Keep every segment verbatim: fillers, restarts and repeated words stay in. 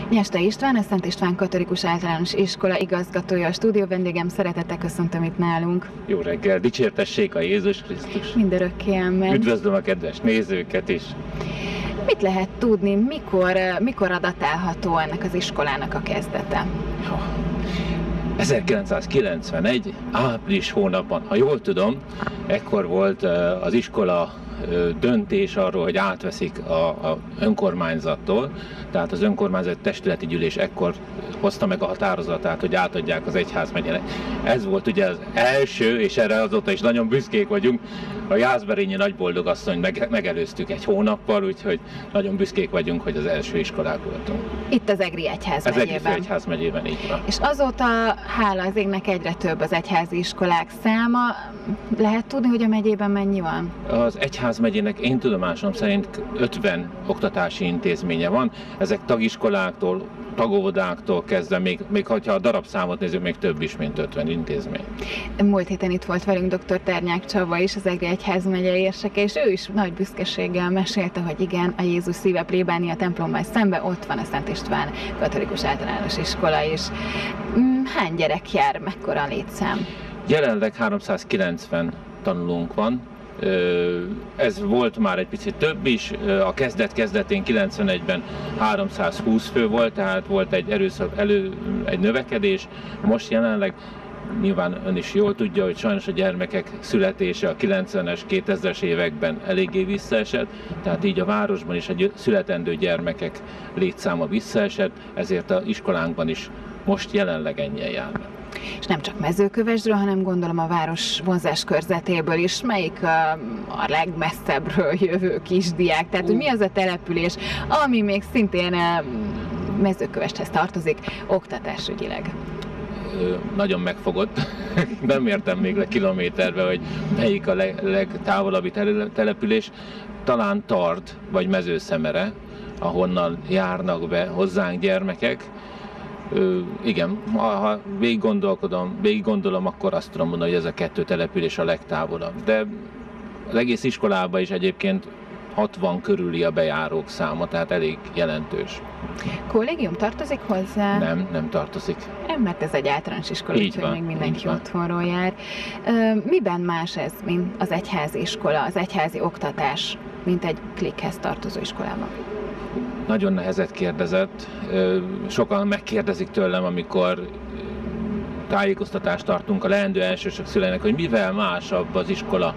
Nyeste István, a Szent István Katolikus Általános Iskola igazgatója, a stúdió vendégem, szeretettel köszöntöm itt nálunk. Jó reggel, dicsértessék a Jézus Krisztus! Mindörökké amen. Üdvözlöm a kedves nézőket is! Mit lehet tudni, mikor, mikor adatálható ennek az iskolának a kezdete? ezerkilencszázkilencvenegy. április hónapban, ha jól tudom, ekkor volt az iskola döntés arról, hogy átveszik a, a önkormányzattól, tehát az önkormányzat testületi gyűlés ekkor hozta meg a határozatát, hogy átadják az egyházmegyének. Ez volt ugye az első, és erre azóta is nagyon büszkék vagyunk, a Jászberényi Nagyboldogasszony meg, megelőztük egy hónappal, úgyhogy nagyon büszkék vagyunk, hogy az első iskolák voltunk. Itt az Egri Egyházmegyében. Ez Egri Egyházmegyében, így van. És azóta, hála az égnek, egyre több az egyházi iskolák száma. Lehet tudni, hogy a megyében mennyi van? Az egyházmegyének én tudomásom szerint ötven oktatási intézménye van. Ezek tagiskoláktól, tagóvodáktól kezdve, még, még ha a darabszámot nézzük, még több is, mint ötven intézmény. Múlt héten itt volt velünk dr. Ternyák Csaba is, az Egri Egyházmegye érseke, és ő is nagy büszkeséggel mesélte, hogy igen, a Jézus szíve plébánia templommal szembe ott van a Szent István Katolikus Általános Iskola is. Hány gyerek jár, mekkora a létszám? Jelenleg háromszázkilencven tanulónk van. Ez volt már egy picit több is, a kezdet-kezdetén kilencvenegyben háromszázhúsz fő volt, tehát volt egy erőszak, elő, egy növekedés. Most jelenleg nyilván ön is jól tudja, hogy sajnos a gyermekek születése a kilencvenes, kétezres években eléggé visszaesett, tehát így a városban is a születendő gyermekek létszáma visszaesett, ezért az iskolánkban is most jelenleg ennyien járnak. És nem csak Mezőkövesdről, hanem gondolom a város vonzás körzetéből is. Melyik a, a legmesszebbről jövő kisdiák? Tehát, hogy mi az a település, ami még szintén Mezőkövesdhez tartozik oktatásügyileg? Nagyon megfogott. Nem értem még le kilométerbe, hogy melyik a leg, legtávolabbi település. Talán Tard vagy Mezőszemere, ahonnan járnak be hozzánk gyermekek. Ö, igen, ha, ha végig gondolkodom, végig gondolom, akkor azt tudom mondani, hogy ez a kettő település a legtávolabb. De az egész iskolában is egyébként hatvan körüli a bejárók száma, tehát elég jelentős. Kollégium tartozik hozzá? Nem, nem tartozik. Nem, mert ez egy általános iskola, úgyhogy még mindenki otthonról jár. Miben más ez, mint az egyházi iskola, az egyházi oktatás, mint egy klikhez tartozó iskolában? Nagyon nehezet kérdezett. Sokan megkérdezik tőlem, amikor tájékoztatást tartunk a leendő elsősök szüleinek, hogy mivel másabb az iskola,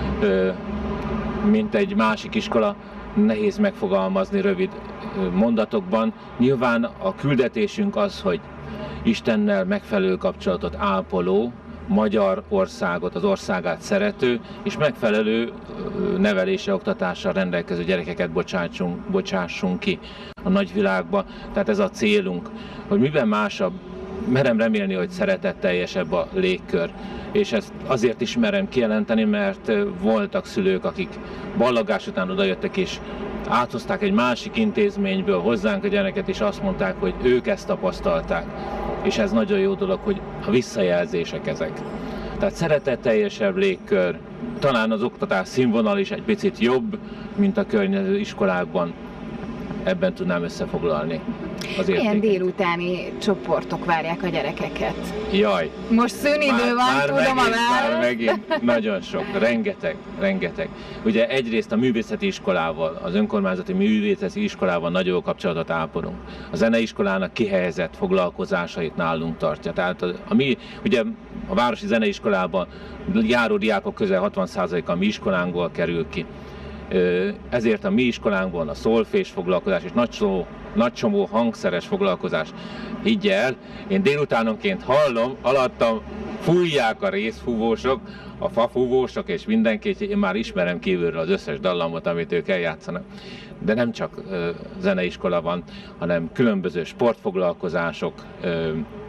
mint egy másik iskola. Nehéz megfogalmazni rövid mondatokban. Nyilván a küldetésünk az, hogy Istennel megfelelő kapcsolatot ápoló, Magyarországot, az országát szerető és megfelelő nevelése, oktatással rendelkező gyerekeket bocsássunk, bocsássunk ki a nagyvilágba. Tehát ez a célunk, hogy miben másabb, merem remélni, hogy szeretetteljesebb a légkör. És ezt azért is merem kijelenteni, mert voltak szülők, akik ballagás után odajöttek és áthozták egy másik intézményből hozzánk a gyereket, és azt mondták, hogy ők ezt tapasztalták. És ez nagyon jó dolog, hogy a visszajelzések ezek. Tehát szeretetteljesebb légkör, talán az oktatás színvonal is egy picit jobb, mint a környező iskolákban. Ebben tudnám összefoglalni az értéket. Milyen délutáni csoportok várják a gyerekeket? Jaj! Most szünidő van, már tudom megint, a választ. Már megint nagyon sok, rengeteg, rengeteg. Ugye egyrészt a művészeti iskolával, az önkormányzati művészeti iskolával nagyon jó kapcsolatot ápolunk. A zeneiskolának kihelyezett foglalkozásait nálunk tartja. Tehát a, a mi, ugye a városi zeneiskolában járó diákok közel hatvan százaléka a mi iskolánkból kerül ki. Ezért a mi iskolánkban a szolfés foglalkozás és nagy csomó, nagy csomó hangszeres foglalkozás. Higgy el, én délutánonként hallom, alattam fújják a részfúvósok, a fafúvósok és mindenki, én már ismerem kívülről az összes dallamot, amit ők eljátszanak. De nem csak ö, zeneiskola van, hanem különböző sportfoglalkozások, ö,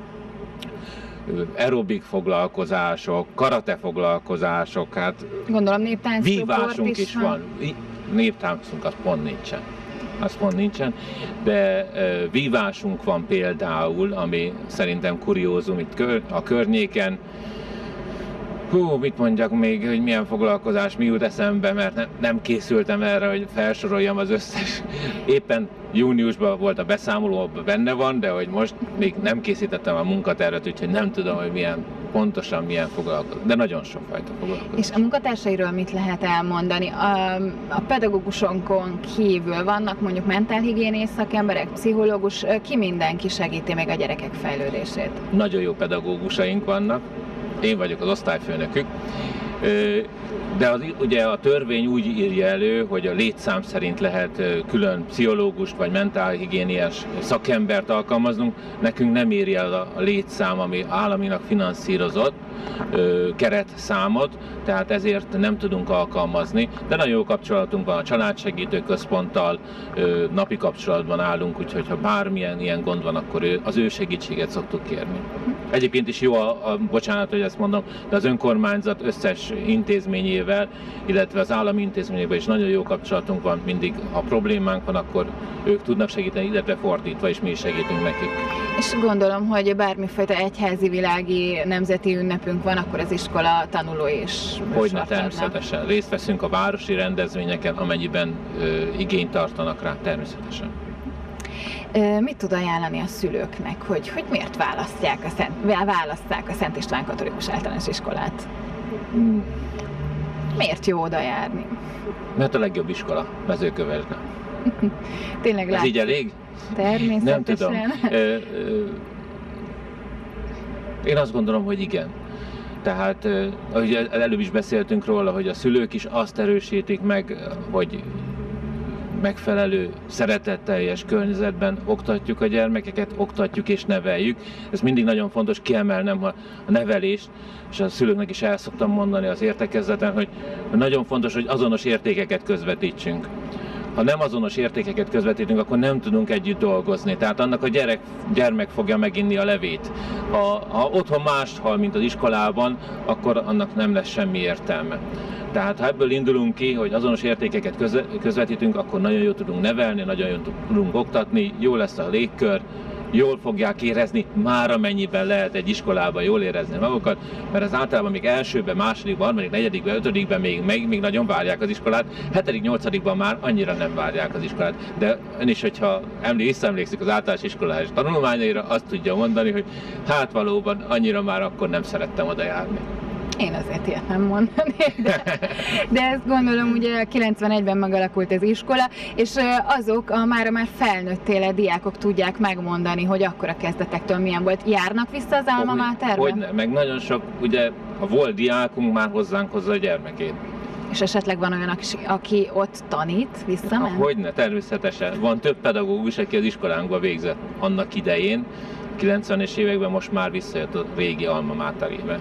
aerobik foglalkozások, karate foglalkozások, hát gondolom néptánccsoport is, is van. van. Néptáncunk az pont nincsen. Az pont nincsen, de uh, vívásunk van például, ami szerintem kuriózum itt kör, a környéken. Hú, mit mondjak még, hogy milyen foglalkozás mi jut eszembe, mert ne, nem készültem erre, hogy felsoroljam az összes. Éppen júniusban volt a beszámoló, abban benne van, de hogy most még nem készítettem a munkatervet, úgyhogy nem tudom, hogy milyen pontosan milyen foglalkozás, de nagyon sokfajta foglalkozás. És a munkatársairól mit lehet elmondani? A, a pedagógusonkon kívül vannak mondjuk mentálhigiénész szakemberek, pszichológus, ki mindenki segíti meg a gyerekek fejlődését? Nagyon jó pedagógusaink vannak, én vagyok az osztályfőnökük, de az, ugye a törvény úgy írja elő, hogy a létszám szerint lehet külön pszichológust vagy mentálhigiéniás szakembert alkalmaznunk. Nekünk nem írja el a létszám, ami államilag finanszírozott keretszámot, tehát ezért nem tudunk alkalmazni, de nagyon jó kapcsolatunk van a családsegítő központtal, napi kapcsolatban állunk, úgyhogy ha bármilyen ilyen gond van, akkor ő, az ő segítséget szoktuk kérni. Egyébként is jó, a, a, bocsánat, hogy ezt mondom, de az önkormányzat összes intézményével, illetve az állami intézményekben is nagyon jó kapcsolatunk van, mindig ha problémánk van, akkor ők tudnak segíteni, illetve fordítva is mi is segítünk nekik. És gondolom, hogy bármifajta egyházi világi nemzeti ünnepünk van, akkor az iskola tanulói is. Hogyne, természetesen. Részt veszünk a városi rendezvényeken, amennyiben ö, igényt tartanak rá, természetesen. Mit tud ajánlani a szülőknek, hogy, hogy miért választják a Szent, választják a Szent István Katolikus Általános Iskolát? Hmm. Miért jó oda járni? Mert a legjobb iskola Mezőkövesden. Tényleg látszik. Ez így elég? Természetesen. Nem tudom. Ö, ö, én azt gondolom, hogy igen. Tehát, ahogy előbb is beszéltünk róla, hogy a szülők is azt erősítik meg, hogy megfelelő, szeretetteljes környezetben oktatjuk a gyermekeket, oktatjuk és neveljük. Ez mindig nagyon fontos kiemelnem a nevelést, és a szülőknek is el szoktam mondani az értekezleten, hogy nagyon fontos, hogy azonos értékeket közvetítsünk. Ha nem azonos értékeket közvetítünk, akkor nem tudunk együtt dolgozni. Tehát annak a gyerek, gyermek fogja meginni a levét. Ha, ha otthon mást hal, mint az iskolában, akkor annak nem lesz semmi értelme. Tehát ha ebből indulunk ki, hogy azonos értékeket közvetítünk, akkor nagyon jól tudunk nevelni, nagyon jól tudunk oktatni, jó lesz a légkör, jól fogják érezni, már amennyiben lehet egy iskolában jól érezni magukat, mert az általában még elsőben, másodikban, harmadik, negyedikben, ötödikben még, még, még nagyon várják az iskolát, hetedik, nyolcadikban már annyira nem várják az iskolát. De ön is, hogyha emlé, visszaemlékszik az általános iskolás tanulmányaira, azt tudja mondani, hogy hát valóban annyira már akkor nem szerettem oda járni. Én azért ilyet nem mondanék, de, de ezt gondolom, ugye kilencvenegyben megalakult az iskola, és azok a már, már felnőttél diákok tudják megmondani, hogy akkor a kezdetektől milyen volt. Járnak vissza az alma máterbe? Hogy, meg nagyon sok, ugye a volt diákunk már hozzánk hozza a gyermekét. És esetleg van olyan, aki ott tanít, visszament? Hogyne, természetesen. Van több pedagógus, aki az iskolánkba végzett annak idején, kilencvenes években, most már visszajött a régi alma máterébe.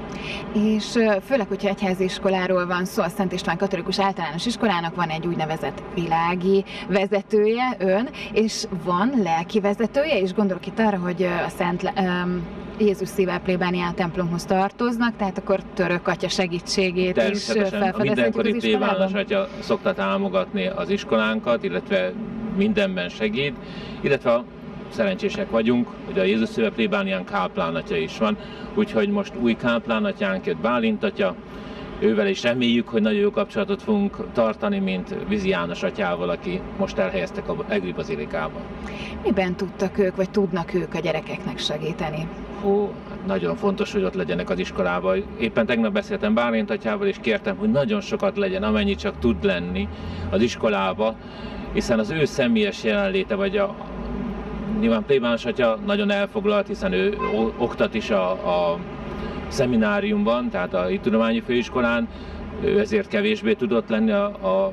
És főleg, hogyha egyházi iskoláról van szó, a Szent István Katolikus Általános Iskolának van egy úgynevezett világi vezetője, ön, és van lelki vezetője, és gondolok itt arra, hogy a Szent um, Jézus szíve plébániá templomhoz tartoznak, tehát akkor Török atya segítségét is felfedezhetjük mindenkori az iskolában? plébános atya szokta támogatni az iskolánkat, illetve mindenben segít, illetve szerencsések vagyunk, hogy a Jézus szíve plébánián káplánatja is van, úgyhogy most új káplánatyánk jött, Bálint atya, ővel is reméljük, hogy nagyon jó kapcsolatot fogunk tartani, mint Vizi János atyával, aki most elhelyeztek a Egri Bazilikába. Miben tudtak ők, vagy tudnak ők a gyerekeknek segíteni? Hú, nagyon fontos, hogy ott legyenek az iskolában. Éppen tegnap beszéltem Bálint atyával, és kértem, hogy nagyon sokat legyen, amennyi csak tud lenni az iskolába, hiszen az ő személyes jelenléte, vagy a nyilván plébános atya nagyon elfoglalt, hiszen ő oktat is a, a szemináriumban, tehát a hittudományi főiskolán, ő ezért kevésbé tudott lenni a, a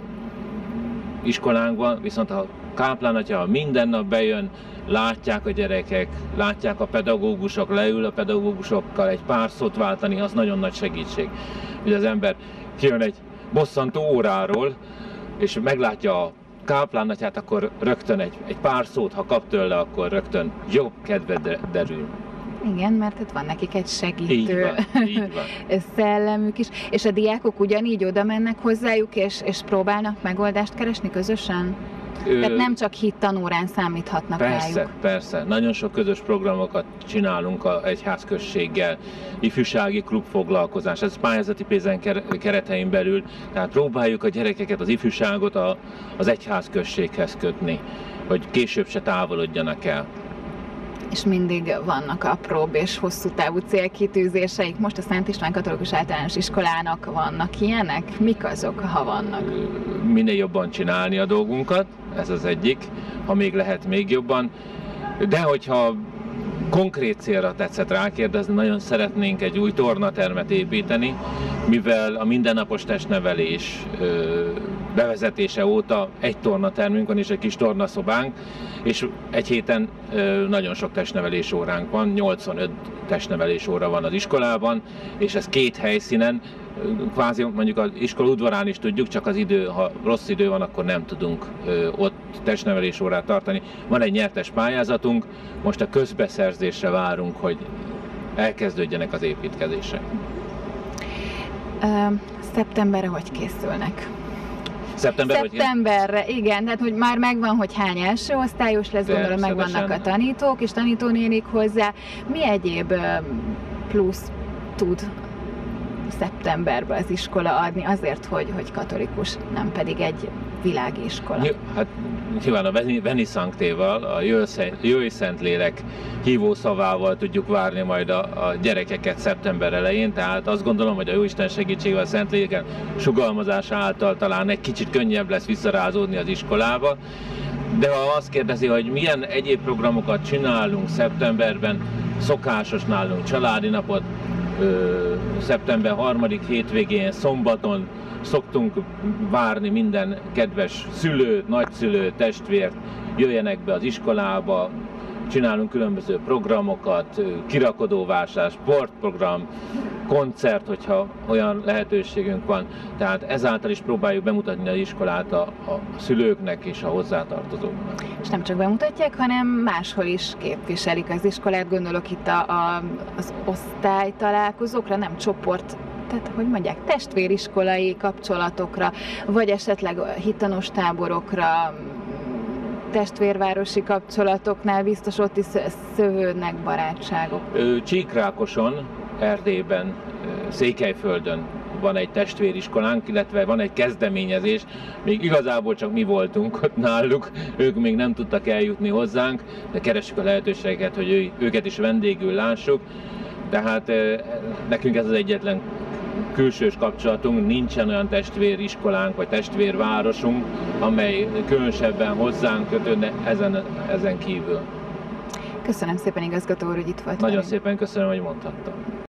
iskolánkban, viszont a káplán atya minden nap bejön, látják a gyerekek, látják a pedagógusok, leül a pedagógusokkal egy pár szót váltani, az nagyon nagy segítség. Hogy az ember kijön egy bosszantó óráról, és meglátja a káplánatyát, akkor rögtön egy, egy pár szót, ha kap tőle, akkor rögtön jobb kedve derül. Igen, mert hát van nekik egy segítő Így van, így van. szellemük is. És a diákok ugyanígy oda mennek hozzájuk, és, és próbálnak megoldást keresni közösen? Ö, Tehát nem csak hittanórán számíthatnak Persze, rájuk. persze. Nagyon sok közös programokat csinálunk a egyházközséggel, ifjúsági klubfoglalkozás, ez pályázati pénzen keretein belül, tehát próbáljuk a gyerekeket, az ifjúságot a, az egyházközséghez kötni, hogy később se távolodjanak el. És mindig vannak apróbb és hosszú távú célkitűzéseik. Most a Szent István Katolikus Általános Iskolának vannak ilyenek? Mik azok, ha vannak? Minél jobban csinálni a dolgunkat, ez az egyik, ha még lehet még jobban, de hogyha konkrét célra tetszett rákérdezni, nagyon szeretnénk egy új tornatermet építeni, mivel a mindennapos testnevelés bevezetése óta egy tornatermünk van és egy kis tornaszobánk, és egy héten nagyon sok testnevelés óránk van, nyolcvanöt testnevelés óra van az iskolában, és ez két helyszínen, kvázi mondjuk az iskola udvarán is tudjuk, csak az idő, ha rossz idő van, akkor nem tudunk ott testnevelés órát tartani. Van egy nyertes pályázatunk, most a közbeszerzésre várunk, hogy elkezdődjenek az építkezések. Uh, szeptemberre hogy készülnek? Szeptember, Szeptemberre, hogy... igen, tehát hogy már megvan, hogy hány első osztályos lesz, gondolom megvannak a tanítók és tanítónénik hozzá. Mi egyéb plusz tud szeptemberben az iskola adni azért, hogy, hogy katolikus, nem pedig egy világi iskola? Hát nyilván a Veni Sanctéval, a Jöjj Szentlélek hívó szavával tudjuk várni majd a, a gyerekeket szeptember elején, tehát azt gondolom, hogy a Jóisten segítségével, a Szentlélek sugalmazása által talán egy kicsit könnyebb lesz visszarázódni az iskolába, de ha azt kérdezi, hogy milyen egyéb programokat csinálunk szeptemberben, szokásos nálunk családi napot, ö, szeptember harmadik hétvégén, szombaton szoktunk várni minden kedves szülőt, nagyszülőt, testvért, jöjjenek be az iskolába, csinálunk különböző programokat, kirakodóvásár, sportprogram, koncert, hogyha olyan lehetőségünk van. Tehát ezáltal is próbáljuk bemutatni az iskolát a, a szülőknek és a hozzátartozóknak. És nem csak bemutatják, hanem máshol is képviselik az iskolát, gondolok itt a, a, az osztálytalálkozókra, nem csoport, tehát, hogy mondják, testvériskolai kapcsolatokra, vagy esetleg hittanos táborokra, testvérvárosi kapcsolatoknál biztos ott is szövődnek barátságok. Csíkrákoson, Erdélyben, Székelyföldön van egy testvériskolánk, illetve van egy kezdeményezés, még igazából csak mi voltunk ott náluk, ők még nem tudtak eljutni hozzánk, de keressük a lehetőséget, hogy őket is vendégül lássuk. Tehát nekünk ez az egyetlen külsős kapcsolatunk, nincsen olyan testvériskolánk vagy testvérvárosunk, amely különösebben hozzánk kötődne ezen, ezen kívül. Köszönöm szépen, igazgató úr, hogy itt volt. Nagyon velünk. Szépen köszönöm, hogy mondhattam.